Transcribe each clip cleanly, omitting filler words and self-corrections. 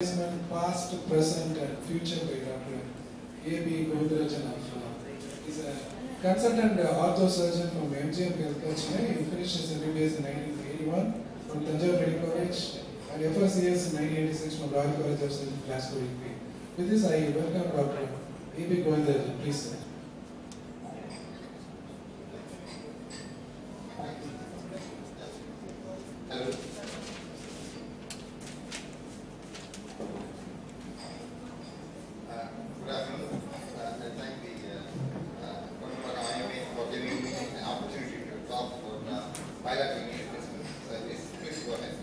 Past, present, and future by Dr. A.B. Govindarajan. He's a consultant ortho surgeon from MGM Healthcare Chennai. He finished his MBBS in 1981 from Tanjore Medical College and FRCS in 1986 from Royal College of Surgeons, Glasgow, UK. With this, I welcome Dr. A.B. Govindarajan. Please, sir. Hello. Good afternoon. I thank the IMA for giving me an opportunity to talk about bilateral knee replacement service. Please go ahead.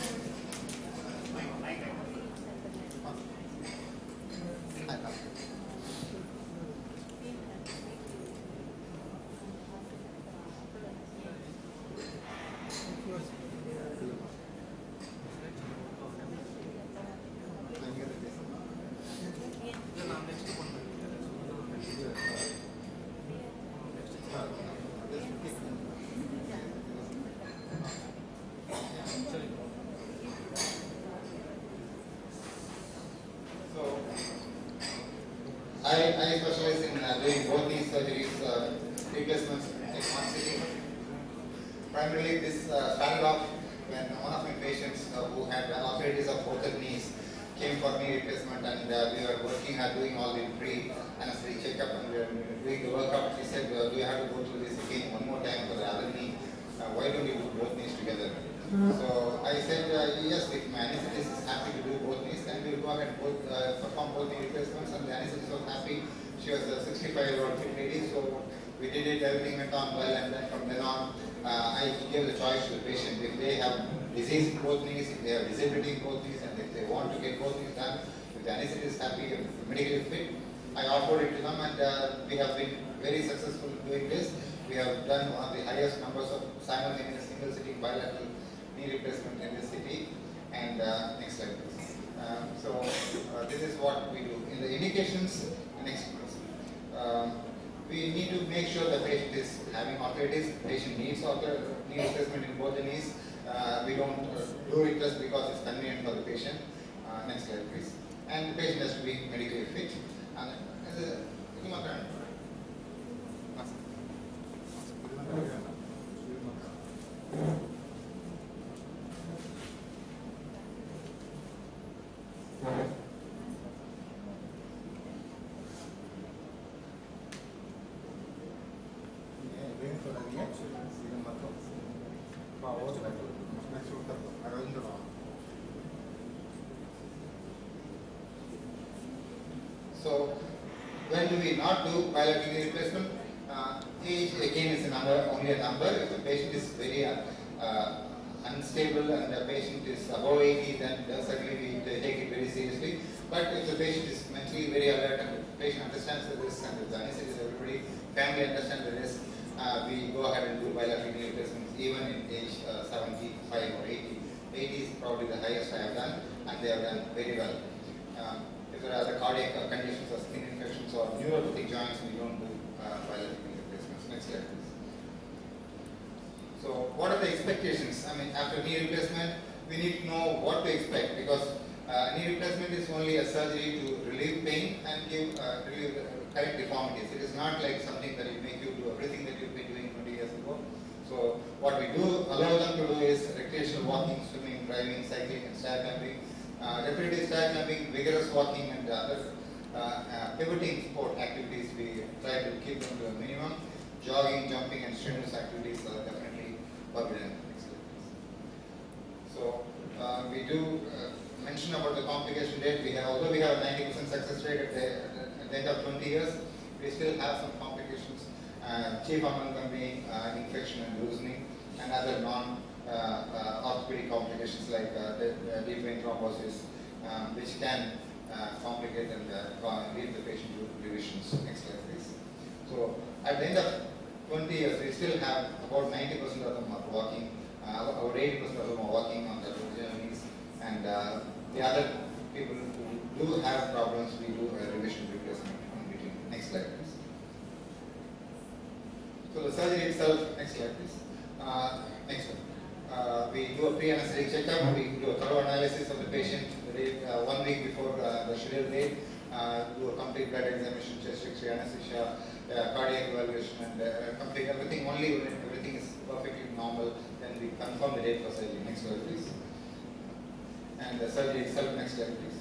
I specialize in doing both knee surgeries, replacements in one city. Primarily, this started off when one of my patients who had arthritis of both the knees came for knee replacement, and we were working at doing all the pre-anesthetic checkup, and we were doing the workup. He said, do you have to go through this again one more time for the other knee? Why don't you do both knees together? So I said, yes, if my anesthetist is happy to do both knees, then we'll go ahead and perform both knee replacements, and the anesthetist was happy. She was a 65-year-old fit lady, so we did it, everything went on well, and then from then on, I gave the choice to the patient. If they have disease in both knees, if they have disability in both knees, and if they want to get both knees done, if the anesthetist is happy and medically fit, I offered it to them, and we have been very successful in doing this. We have done one of the highest numbers of simultaneous single-sitting bilateral knee replacement in this city. And next slide, please. This is what we do. In the indications, next please. We need to make sure the patient is having arthritis. The patient needs knee replacement in both the knees. We don't do it just because it's convenient for the patient. Next slide, please. And the patient has to be medically fit. And so, when do we not do bilateral knee replacement? Age again is only a number. If the patient is very unstable and the patient is above 80, then certainly we take it very seriously. But if the patient is mentally very alert and the patient understands the risk, and the anesthetist, everybody, family understands the risk, we go ahead and do bilateral knee replacements even in age 75 or 80. 80 is probably the highest I have done, and they have done very well. If there are other cardiac conditions or skin infections or neuropathic joints, we don't do bilateral knee replacements. Next slide, please. So, what are the expectations? I mean, after knee replacement, we need to know what to expect, because knee replacement is only a surgery to relieve pain and correct deformities. It is not like something that will make you do everything that you've been doing 20 years ago. So, what we do allow them to do is recreational walking, swimming, driving, cycling, and stair climbing. Repetitive stair climbing, vigorous walking, and other pivoting sport activities, we try to keep them to a minimum. Jogging, jumping, and strenuous activities are definitely forbidden. So we do mention about the complication rate. Although we have a 90% success rate at the end of 20 years, we still have some complications. Chief among them being infection and loosening, and other non-orthopedic complications like deep vein thrombosis, which can complicate and lead the patient to revisions. Next slide, please. So at the end of 20 years, we still have about 90% of them are walking, about 80% of them are walking on their journeys, and the other people who do have problems, we do a revision replacement in between. Next slide, please. So the surgery itself, next slide, please. Next one. We do a pre-anesthetic checkup, we do a thorough analysis of the patient, the day, 1 week before the scheduled date, do a complete blood examination, chest X-ray, anesthesia, cardiac evaluation, and complete everything. Only when everything is perfectly normal, then we confirm the date for surgery. Next slide, please. And the surgery itself, next slide, please.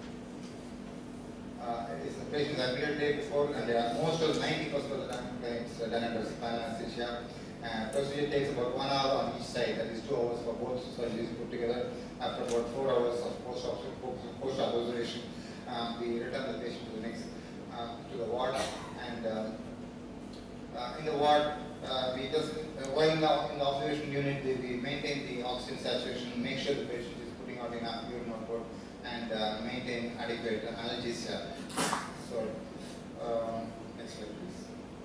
The patient is admitted the day before, and most of 90% of the time it's done under spinal anesthesia. Procedure takes about 1 hour on each side, that is 2 hours for both surgeries put together. After about 4 hours of post-observation, we return the patient to the next to the ward, and in the ward, we just while in the observation unit, we maintain the oxygen saturation, make sure the patient is putting out enough urine output, and maintain adequate analgesia. So, next slide, please.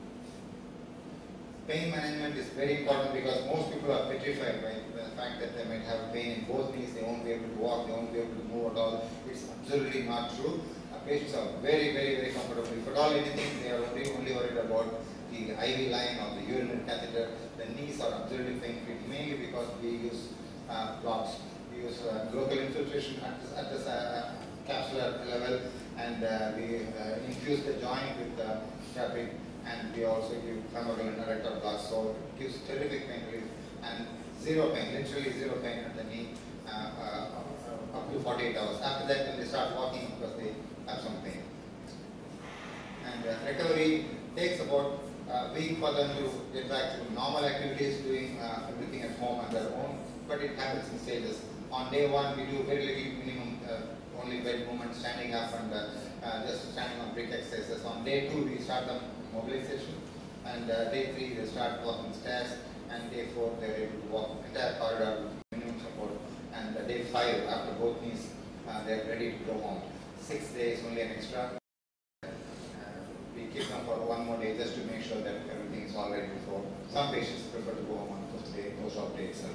Pain management is very important because most people are petrified by the fact that they might have pain in both knees, they won't be able to walk, they won't be able to move at all. It's absolutely not true. Patients are very, very, very comfortable. If at all anything, they are only worried about the IV line or the urinary catheter. The knees are absolutely pain-free, mainly because we use blocks. We use local infiltration at the capsular level, and we infuse the joint with fabric, and we also give femoral and erector blocks. So it gives terrific pain relief and zero pain, literally zero pain at the knee up to 48 hours. After that, when they start walking, because they have some pain. And recovery takes about a week for them to get back to normal activities, doing everything at home on their own, but it happens in stages. On day 1, we do very little minimum, only bed movement, standing up and just standing on brick exercises. On day 2, we start the mobilization, and day 3, they start walking stairs, and day 4, they're able to walk entire corridor with minimum support, and day 5, after both knees, they're ready to go home. 6 days, only an extra. We keep them for 1 more day just to make sure that everything is all right before. Some patients prefer to go home on the first day, post-op day itself.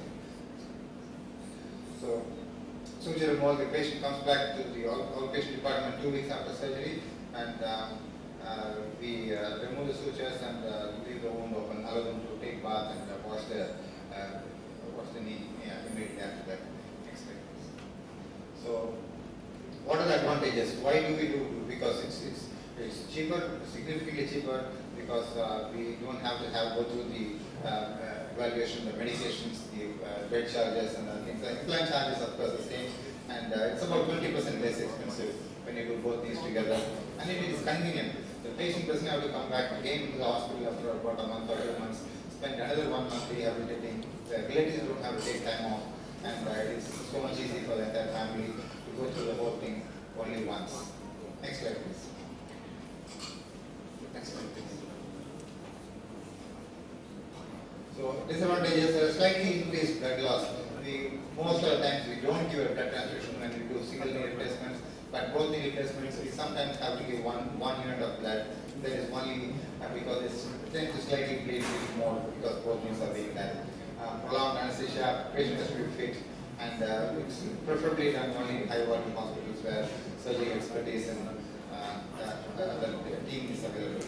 So, suture removal, the patient comes back to the outpatient department 2 weeks after surgery, and we remove the sutures and leave the wound open, allow them to take bath and wash the knee immediately after that. Next slide, please. So, what are the advantages? Why do we do? Because it's cheaper, significantly cheaper, because we don't have to go through the evaluation, the medications, the bed charges and other things. The implant charges, of course, the same, and it's about 20% less expensive when you do both these together. And it is convenient. The patient doesn't have to come back again to the hospital after about a month or 2 months, spend another 1 month rehabilitating. The relatives don't have to take time off, and it's so much easy for the entire family to go through the whole thing only once. Next slide, please. Next slide, please. So, disadvantages are slightly increased blood loss. Most of the times we don't give a blood transfusion when we do single knee replacements, but both knee replacements we sometimes have to give one unit of blood. That is only because it tends to slightly bleed a little more because both knees are being done. Prolonged anesthesia, patient has to be fit, and it's preferably done only in high volume hospitals where surgery expertise and other team is available.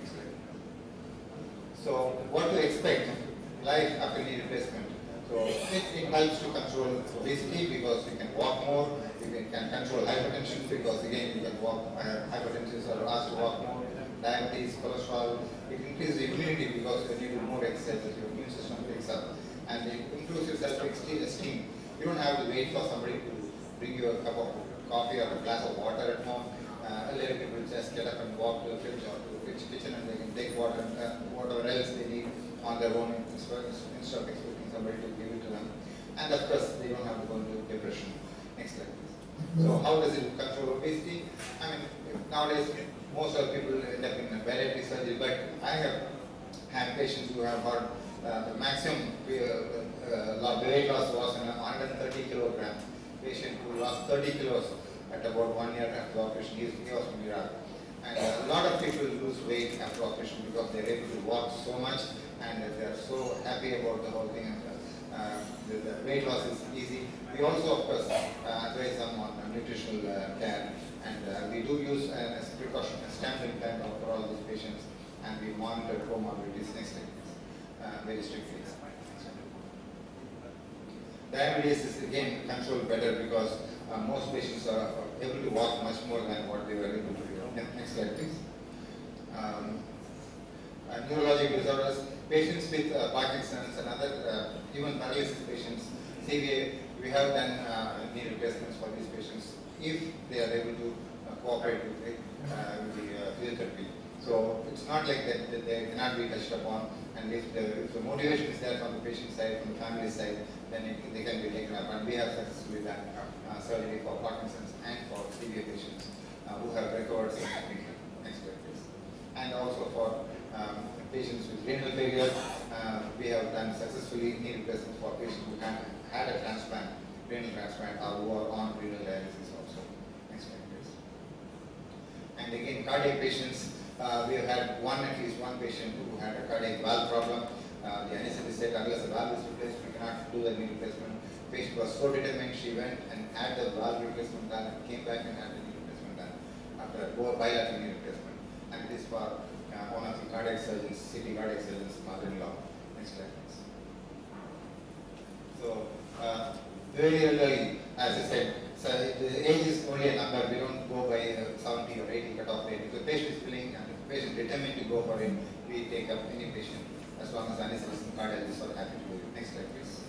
So, what to expect? Life after knee replacement. So, it helps to control obesity because you can walk more, you can control hypertension because again you can walk, hypertension are asked to walk more, diabetes, cholesterol. It increases immunity because when you do more exercises, your immune system picks up, and it improves your self-esteem. You don't have to wait for somebody to bring you a cup of coffee or a glass of water at home. Earlier people just get up and walk to the fridge or to the kitchen and they can take water and whatever else they need on their own instead of expecting somebody to give it to them. And of course, they don't have to go into depression. Next slide, please. So, how does it control obesity? I mean, nowadays, most of the people end up in a bariatric surgery, but I have had patients who have got the maximum weight loss was 130 kilograms. Patient who lost 30 kilos at about 1 year after operation. He was from Iraq. And a lot of people lose weight after operation because they're able to walk so much and they're so happy about the whole thing. The weight loss is easy. We also, of course, advise them on nutritional care, and we do use as a precaution a stent implant for all these patients, and we monitor comorbidities next time very strictly. Diabetes is again controlled better because most patients are able to walk much more than what they were able to do. Next slide, please. Neurologic disorders, patients with Parkinson's and other even paralysis patients, CVA, we have done knee replacements for these patients if they are able to cooperate with the physiotherapy. So it's not like that they cannot be touched upon, and if the motivation is there from the patient side, from the family side, then they can be taken up. And we have successfully done surgery for Parkinson's and for CVA patients who have recovered significantly. Next slide, please. And also for patients with renal failure, we have done successfully knee replacements for patients who have had a transplant, renal transplant, or who are on renal dialysis also. Next slide, please. And again, cardiac patients, we have had at least one patient who had a cardiac valve problem. The anesthetist said unless the valve is replaced, we cannot do the knee replacement. The patient was so determined, she went and had the valve replacement done and came back and had the knee replacement done after a bilateral knee replacement. And it is for one of the cardiac surgeons, city cardiac surgeons, mother-in-law. Next slide, please. So, very early, as I said, so the age is only a number. We don't go by 70 or 80 cutoff rate. If the patient is willing and the patient is determined to go for it, we take up any patient as long as anesthetists and cardiologists are happy to do it. Next slide, please.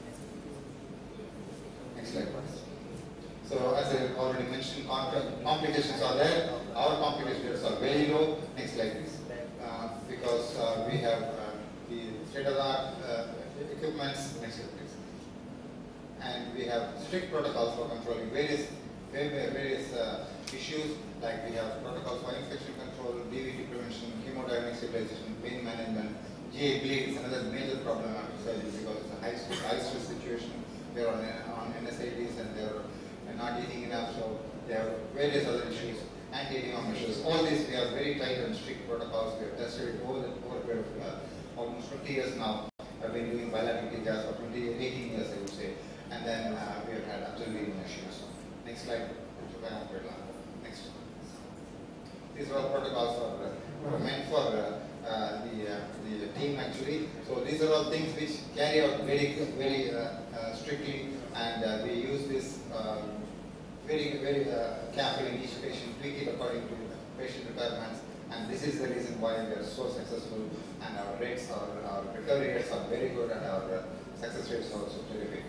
Next slide, please. So, as I already mentioned, complications are there. Our complications are very low. Next slide, please. Because we have the state-of-the-art equipments. Next slide, please. And we have strict protocols for controlling various issues, like we have protocols for infection control, DVT prevention, hemodynamic stabilization, pain management. GA bleed is another major problem after surgery because it's a high stress situation. They're on NSAIDs and they're not eating enough, so there are various other issues. Anti-edema measures. All these we have very tight and strict protocols. We have tested it over a period of almost 20 years now. I've been doing bilateral TCAS for 18 years, I would say. And then we have had absolutely no issues. Next slide. Next. These are all protocols are meant for the team actually. So these are all things which carry out very strictly, and we use this very carefully in each patient, tweak it according to patient requirements. And this is the reason why we are so successful, and our rates, our recovery rates are very good, and our success rates are also terrific.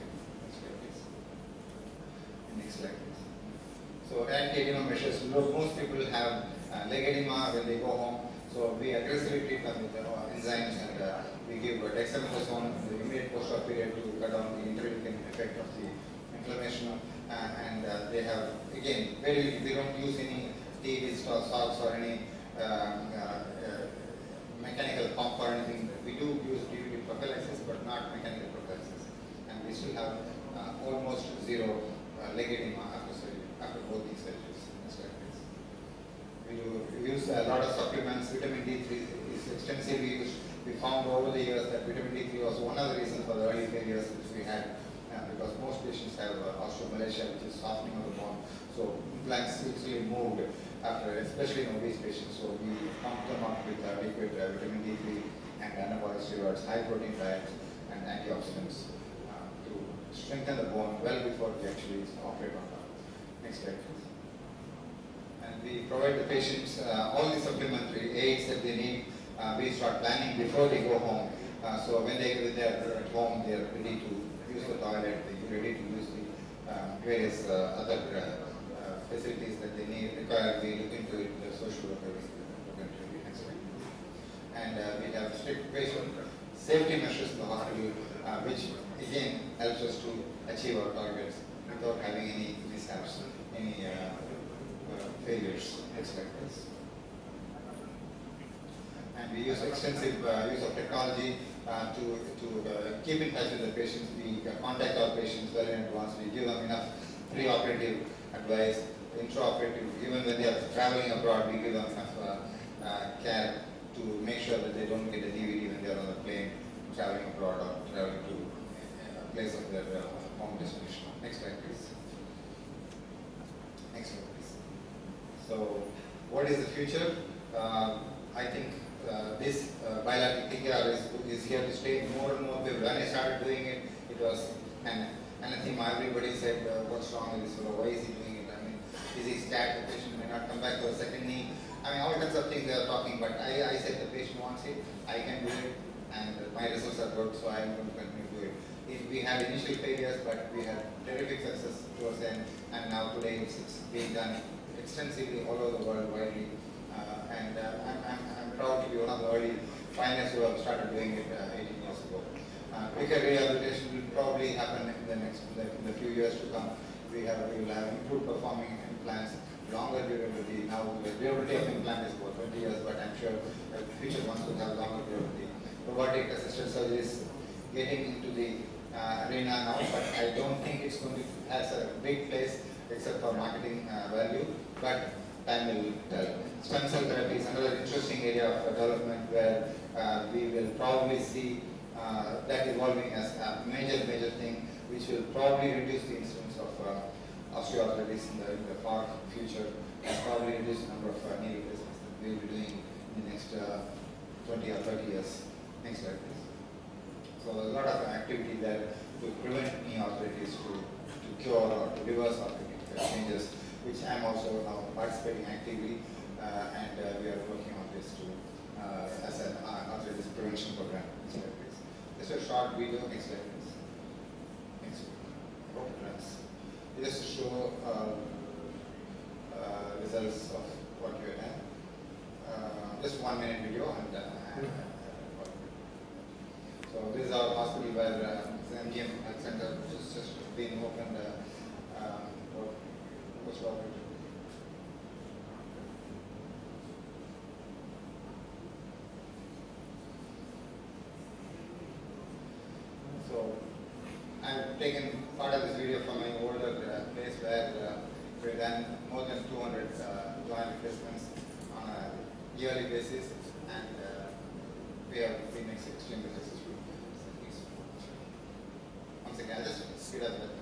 Next slide, please. So anti-edema measures. Most people have leg edema when they go home. So we aggressively treat them with enzymes, and we give dexamethasone in the immediate post-op period to cut down the interleukin effect of the inflammation. And they have, again, we don't use any TEDs or salts or any mechanical pump or anything. We do use DVT prophylaxis, but not mechanical prophylaxis. And we still have almost zero leg edema after surgery, after both these surgeries. Next slide, please. We use a lot of supplements. Vitamin D3 is extensively used. We found over the years that vitamin D3 was one of the reasons for the early failures which we had, because most patients have osteomalacia, which is softening of the bone. So implants easily moved after, especially in obese patients. So we pump them up with adequate vitamin D3 and anabolic steroids, high protein diets, and antioxidants to strengthen the bone well before we actually operate on them. Next slide, please. And we provide the patients all the supplementary aids that they need. We start planning before they go home. So when they're at home, they're ready to use the toilet, they're ready to use the various other facilities that they require. We look into it, the social workers look into it. Next slide. And we have strict patient safety measures in the hospital, which again helps us to achieve our targets without having any mishaps, any failures. Next slide, please. And we use extensive use of technology to keep in touch with the patients. We contact our patients well in advance. We give them enough pre-operative advice, intraoperative. Even when they are traveling abroad, we give them enough care to make sure that they don't get a DVD when they are on the plane traveling abroad or traveling to a place of their home destination. Next slide, please. Next slide, please. So, what is the future? I think this bilateral TKR is here to stay. More and more people. When I started doing it, it was an anathema. Everybody said, what's wrong with this fellow? Why is he doing it? I mean, is he scared the patient may not come back for a second knee? I mean, all kinds of things they are talking, but I said the patient wants it, I can do it, and my results are good, so I am going to continue to do it. We had initial failures, but we had terrific success towards the end, and now today it's being done extensively all over the world, widely, and I'm proud to be one of the early pioneers who have started doing it 18 years ago. Quicker rehabilitation will probably happen in the few years to come. We will have improved performing implants, longer durability. Now the durability of implant is about 20 years, but I'm sure future ones will have longer durability. Robotic assisted surgery is getting into the arena now, but I don't think it's going to have a big place except for marketing value, but time will tell. Stem cell therapy is another interesting area of development where we will probably see that evolving as a major thing, which will probably reduce the incidence of osteoarthritis in the far future, and probably reduce the number of knee replacements that we will be doing in the next 20 or 30 years. Next slide, please. So a lot of activity there to prevent knee arthritis, to cure or to reverse arthritic changes, which I am also now participating actively, and we are working on this as an arthritis prevention program. Next slide, please. This is a short video. Next slide, please. Next. Hope it runs. Just to show results of what we have done. Just 1 minute video, and so this is our hospital where the MGM Health Center just been opened for post-operative. So I've taken part of this video from my older place where we've done more than 200 joint replacements on a yearly basis, and we have been extremely successful. Once again, I'll just speed up that.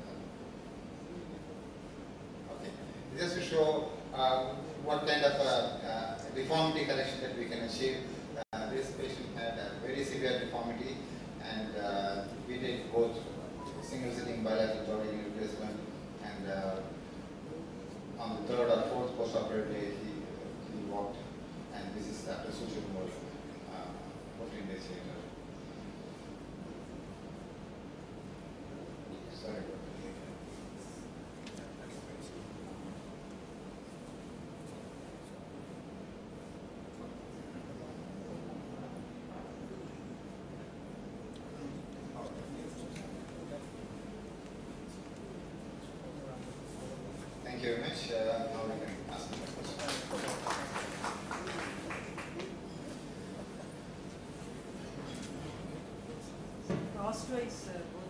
Okay, just to show what kind of deformity correction that we can achieve. This patient had a very severe deformity, and we did both single sitting bilateral joint replacement, and on the third or fourth post-operative day he walked, and this is after suture removal 14 days later. Sorry. Thank you very much. Now we can ask the question. Cost-wise, both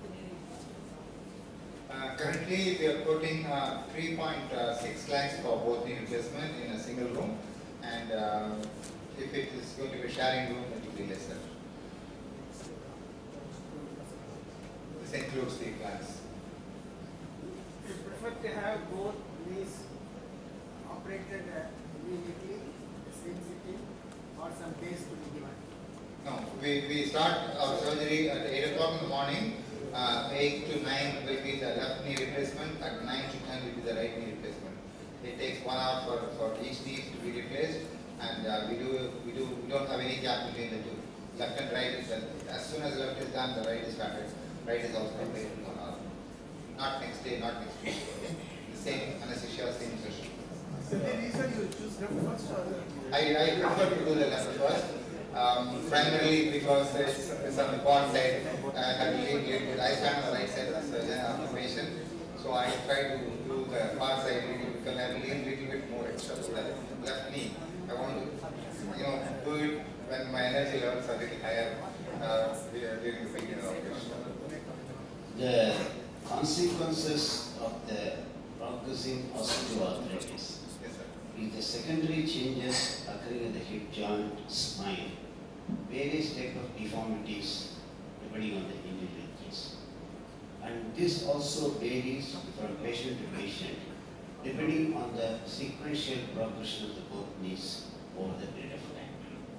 currently, we are quoting 3.6 lakhs for both knee replacement in a single room, and if it is going to be a sharing room, it will be lesser. This includes the plans. You prefer to have both knees operated immediately, same sitting, or some days to be given? No, we start our surgery at 8 o'clock in the morning. 8 to 9 will be the left knee replacement. At 9 to 10 will be the right knee replacement. It takes 1 hour for each knee to be replaced, and we don't have any gap between the two. Left and right is as soon as the left is done, the right is started. Right is also completed in 1 hour. Not next day, not next week. The same anesthesia, same session. So the reason you choose left first, or I prefer to do the left first. Primarily because it's on the bond side. I stand on the right side of the patient, so I try to do the far side because I lean a little bit more extra to the left knee. I want to, do it when my energy levels are a little higher during the beginning of the operation. The consequences of the progressing osteoarthritis Yes, sir. is the secondary changes occurring in the hip joint, spine, various type of deformities depending on the individual case. And this also varies from patient to patient depending on the sequential progression of the both knees over the period of time.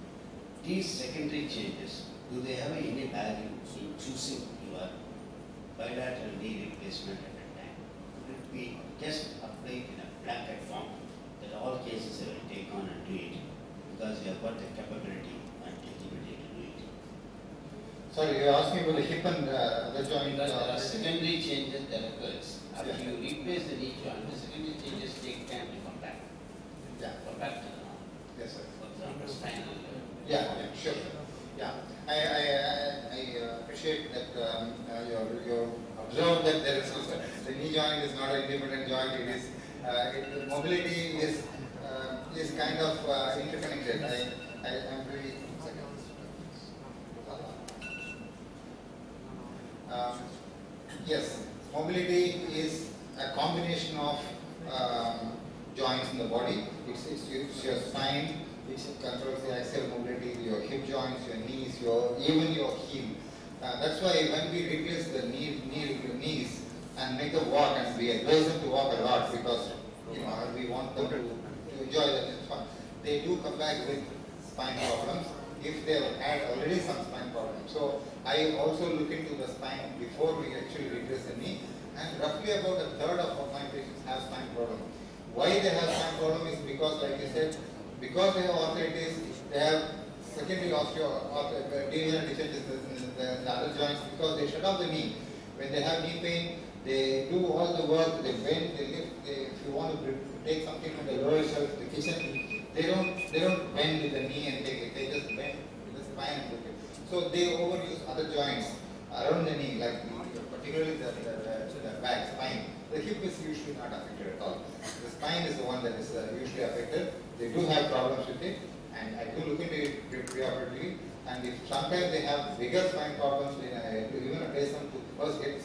These secondary changes, do they have any value in choosing your bilateral knee replacement at a time. If we just apply it in a blanket form, that all cases I will take on and do it, because we have got the capability and ability to do it. Sorry, you're asking about the hip and the joint. Because there are secondary changes that occurs. After Yeah. you replace the knee joint, the secondary changes take time to come back. Yeah. Come back to the norm. Yes, sir. For example, spinal. Yeah, sure. Yeah, I appreciate that you observed that there is the knee joint is not an independent joint. It is mobility is kind of interconnected. I'm very yes, mobility is a combination of joints in the body. It's your spine, which controls the axial mobility, your hip joints, your knees, even your heel. That's why when we replace the knees and make them walk, and we advise them to walk a lot because we want them to enjoy that fun. They do come back with spine problems if they have had already some spine problems. So I also look into the spine before we actually replace the knee, and roughly about a third of my patients have spine problem. Why they have spine problem is because, like you said, because they have arthritis, they have secondary degenerative changes in the other joints because they shut off the knee. When they have knee pain, they do all the work, they bend, they lift. If you want to take something from the lower shelf, the kitchen, they don't bend with the knee and take it. They just bend with the spine and look it. So they overuse other joints around the knee, like particularly the back spine. The hip is usually not affected at all. The spine is the one that is usually affected. They do have problems with it, and I do look into it preoperatively. And if sometimes they have bigger spine problems, then I even advise them to first get the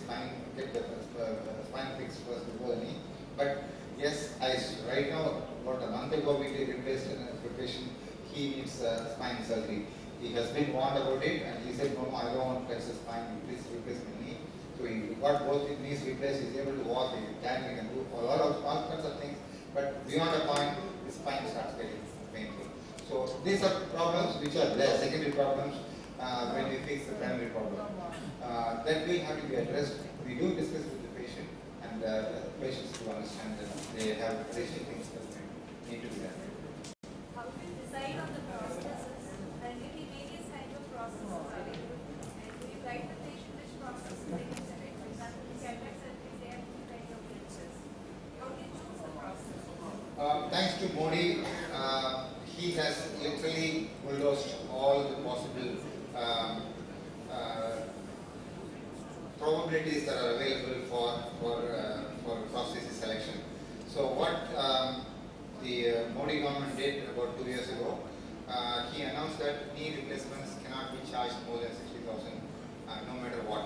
spine fixed first before the knee. But yes, right now, about a month ago, we replaced a patient. He needs spine surgery. He has been warned about it, and he said, no, I don't want to touch the spine. Please replace my knee. So he got both his knees replaced. He's able to walk. He can do a lot of all kinds of things. But beyond a point, his spine starts getting painful. So these are problems which are there, secondary problems when we fix the primary problem. That will have to be addressed. We do discuss with the patient, and the patients do understand that they have additional things that need to be done. How do you decide on the processes? There may be various kinds of processes available. And do you guide the patient which process they can select? For example, in cataract surgery, there are two kinds of lenses. How do you choose the process? Thanks to Modi, he has literally bulldozed all the possible probabilities that are available for prosthesis selection. So what the Modi government did about 2 years ago, he announced that knee replacements cannot be charged more than 60,000, no matter what.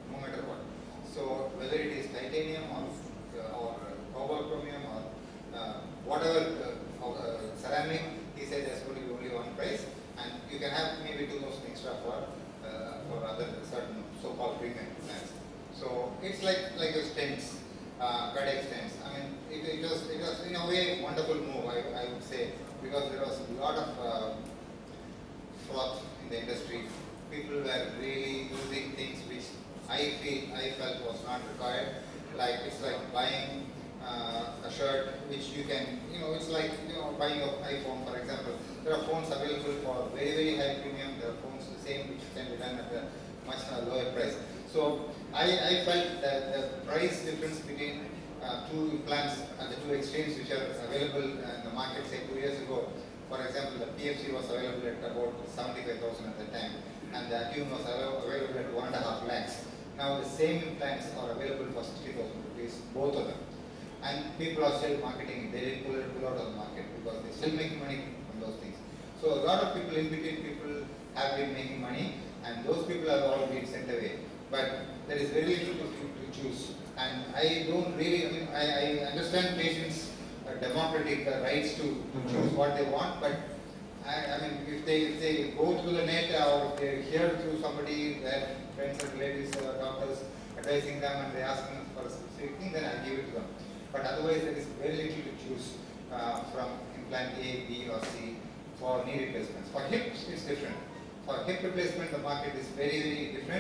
So whether it is titanium or cobalt chromium or whatever ceramic, he said there's going to be only one price, and you can have maybe 2,000 extra for other certain so-called premium plans. So it's like your stents, cardiac stents. I mean, it was in a way wonderful move, I would say, because there was a lot of froth in the industry. People were really using things which I felt was not required. Like it's like buying a shirt which you can, it's like buying an iPhone, for example. There are phones available for very, very high premium. There are phones the same which can be done at a much lower price. So I felt that the price difference between two implants at the two extremes which are available in the market, say 2 years ago. For example, the PFC was available at about 75,000 at the time, and the Attune was available at 1.5 lakhs. Now the same implants are available for 60,000 rupees, both of them. And people are still marketing it. They didn't pull out of the market because they're still making money from those things. So a lot of people, in between people, have been making money, and those people have all been sent away. But there is very little to choose. And I don't really, I understand patients' democratic rights to choose what they want, but I mean, if they go through the net or if they hear through somebody, their friends and relatives or doctors advising them and they ask them for a specific thing, then I'll give it to them. But otherwise, there is very little to choose from implant A, B, or C for knee replacements. For hips, it's different. For hip replacement, the market is very, very different.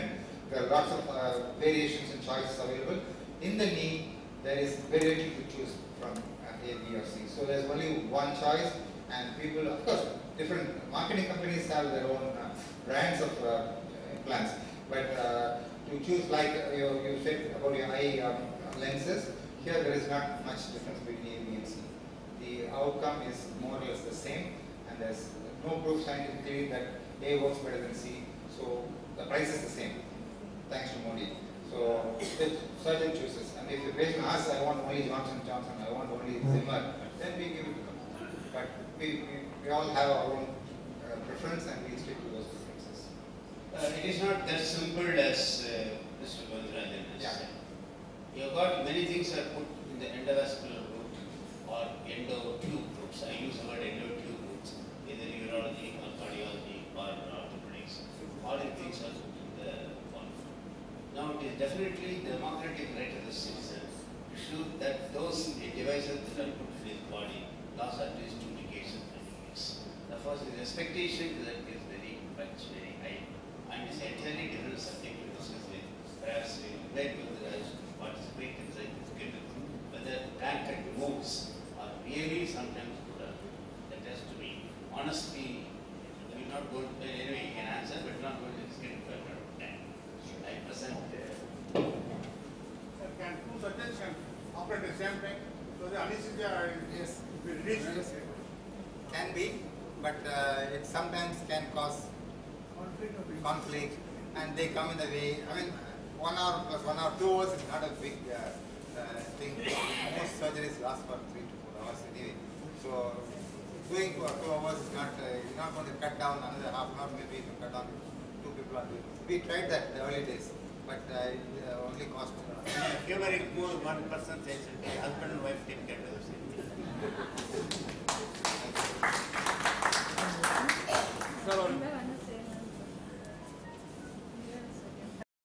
there are lots of variations and choices available. In the knee, there is very little to choose from A, B or C. So there's only one choice, and people, of course, different marketing companies have their own brands of implants. But to choose, like you said about your eye lenses, here there is not much difference between A, B and C. The outcome is more or less the same, and there's no proof scientifically that A works better than C. So the price is the same, thanks to Modi. So the surgeon chooses, and if the patient asks, I want only Johnson & Johnson, I want only Zimmer, then we give it to them. But we all have our own preference, and we stick to those preferences. It is not that simple as Mr. Govindarajan has Yeah. said. You have got many things are put in the endovascular route or endo-tube routes. I use the word endo-tube routes, either urology or cardiology or orthopedics. All the things are put in the one. Now it is definitely the democratic right of the citizen to show that those devices that are put in his body last at least 2 decades and 20 years. The first is expectation to that is very much very high, and it's an entirely different subject to discuss with. Perhaps we would like to participate in scientific whether tank and moves are really sometimes good. That has to be honestly. We will not go anyway. You can answer, but not going to discuss it for time. I present. Sir, can two surgeons can operate at the same time? So the anesthesia Yes. will reach Can be, but it sometimes can cause conflict, and they come in the way. I mean, 1 hour plus 1 hour, 2 hours is not a big thing. Most surgeries last for 3 to 4 hours anyway. So doing for 2 hours is not, you're not going to cut down another half an hour, maybe to cut down 2 people are doing. We tried that in the early days, but it only cost. Humor is more one person says, husband and wife take care of the same.